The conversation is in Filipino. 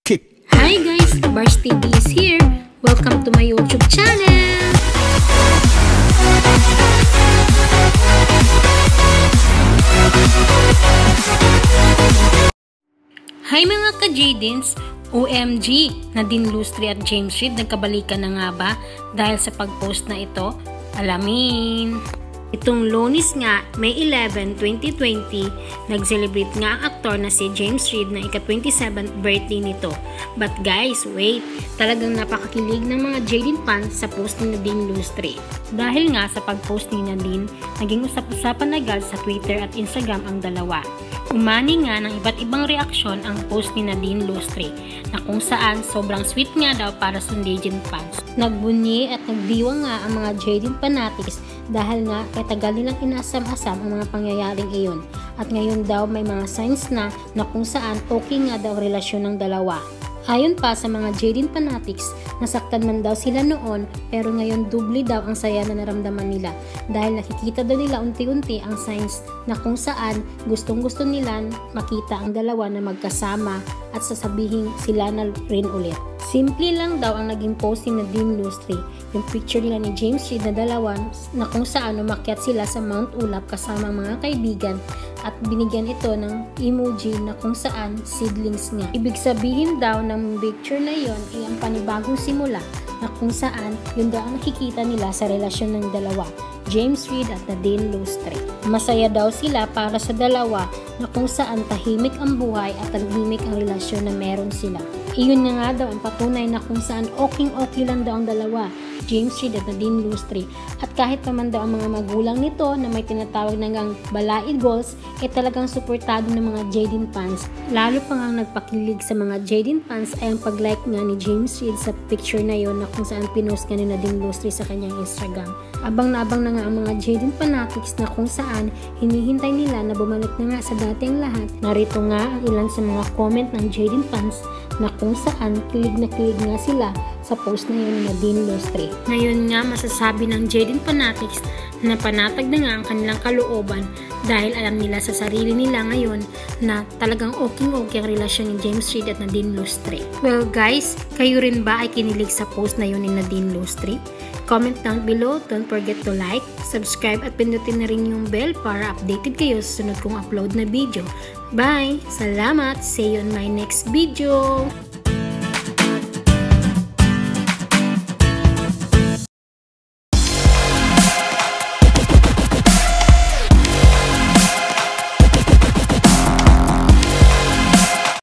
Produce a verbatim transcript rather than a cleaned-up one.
kick. Hi guys, Bars T V is here. Welcome to my YouTube channel. Hi mga ka-Jadens, O M G, Nadine Lustre at James Reid nagkabalikan na nga ba dahil sa pag-post na ito? Alamin! Itong Lunes nga, May eleven, twenty twenty, nag-celebrate nga ang aktor na si James Reid na ika-twenty-seventh birthday nito. But guys, wait! Talagang napakakilig ng mga Jaden fans sa post ni Nadine Lustre. Dahil nga sa pag-post ni Nadine, naging usap-usapan agad sa Twitter at Instagram ang dalawa. Umani nga ng iba't ibang reaksyon ang post ni Nadine Lustre na kung saan sobrang sweet nga daw para sa Jaden fans. Nagbunyi at nagdiwa nga ang mga Jaden fanatics dahil nga kay tagal nilang inasam-asam ang mga pangyayaring iyon at ngayon daw may mga signs na na kung saan okay nga daw ang relasyon ng dalawa. Ayon pa sa mga Jaden fanatics, nasaktan man daw sila noon pero ngayon dubli daw ang saya na naramdaman nila dahil nakikita daw nila unti-unti ang signs na kung saan gustong-gusto nila makita ang dalawa na magkasama at sasabihin sila na rin ulit. Simple lang daw ang naging posting na Nadine Lustre, yung picture nila ni James Reid na dalawa na kung saan umakyat sila sa Mount Ulap kasama mga kaibigan at binigyan ito ng emoji na kung saan seedlings nga. Ibig sabihin daw ng picture na yon ay ang panibagong simula na kung saan yun daw ang nakikita nila sa relasyon ng dalawa, James Reid at Nadine Lustre. Masaya daw sila para sa dalawa na kung saan tahimik ang buhay at tahimik ang relasyon na meron sila. Iyon na nga daw ang patunay na kung saan okay-okay lang daw ang dalawa, James Reid at Nadine Lustre. At kahit naman daw ang mga magulang nito na may tinatawag na ngang balaid goals, eh talagang suportado ng mga Jaden fans. Lalo pa nga nagpakilig sa mga Jaden fans ay ang pag-like nga ni James Reid sa picture na yon na kung saan pinost nga ni Nadine Lustre sa kanyang Instagram. Abang na abang na nga ang mga Jaden fanatics na kung saan hinihintay nila na bumalik na nga sa dating lahat. Narito nga ang ilan sa mga comment ng Jaden fans na kung saan kilig na kilig nga sila sa post na yun ni Nadine Lustre. Ngayon nga masasabi ng Jaden fanatics na panatag na nga ang kanilang kalooban dahil alam nila sa sarili nila ngayon na talagang okay-okay ang relasyon ni James Reid at Nadine Lustre. Well guys, kayo rin ba ay kinilig sa post na yun ni Nadine Lustre? Comment down below, don't forget to like, subscribe at pindutin na rin yung bell para updated kayo sa sunod kong upload na video. Bye! Salamat! See you on my next video!